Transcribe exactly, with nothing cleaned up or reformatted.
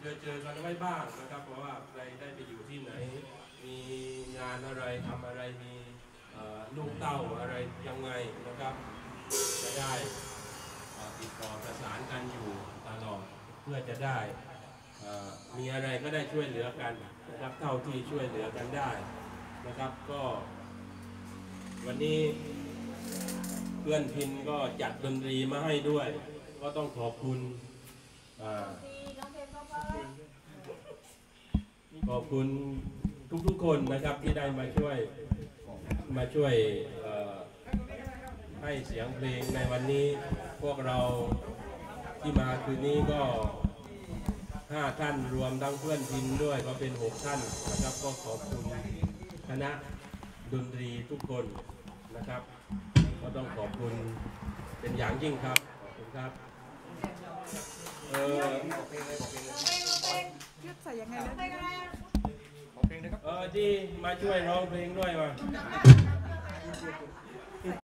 เจอเจอกันไว้บ้างนะครับเพราะว่าใครได้ไปอยู่ที่ไหนมีงานอะไรทำอะไรมีลูกเต้าอะไรยังไงนะครับจะได้ติดต่อประสานกันอยู่ตลอดเพื่อจะได้มีอะไรก็ได้ช่วยเหลือกันนะครับเท่าที่ช่วยเหลือกันได้นะครับก็วันนี้เพื่อนพินก็จัดดนตรีมาให้ด้วยก็ต้องขอบคุณขอบคุณทุกๆคนนะครับที่ได้มาช่วยมาช่วยให้เสียงเพลงในวันนี้พวกเราที่มาคืนนี้ก็ห้าท่านรวมทั้งเพื่อนพินด้วยก็เป็นหกท่านนะครับก็ขอบคุณคณะดนตรีทุกคนนะครับก็ต้องขอบคุณเป็นอย่างยิ่งครับขอบคุณครับเออยึดใส่ยังไงเลยเออที่มาช่วยร้องเพลงด้วยมา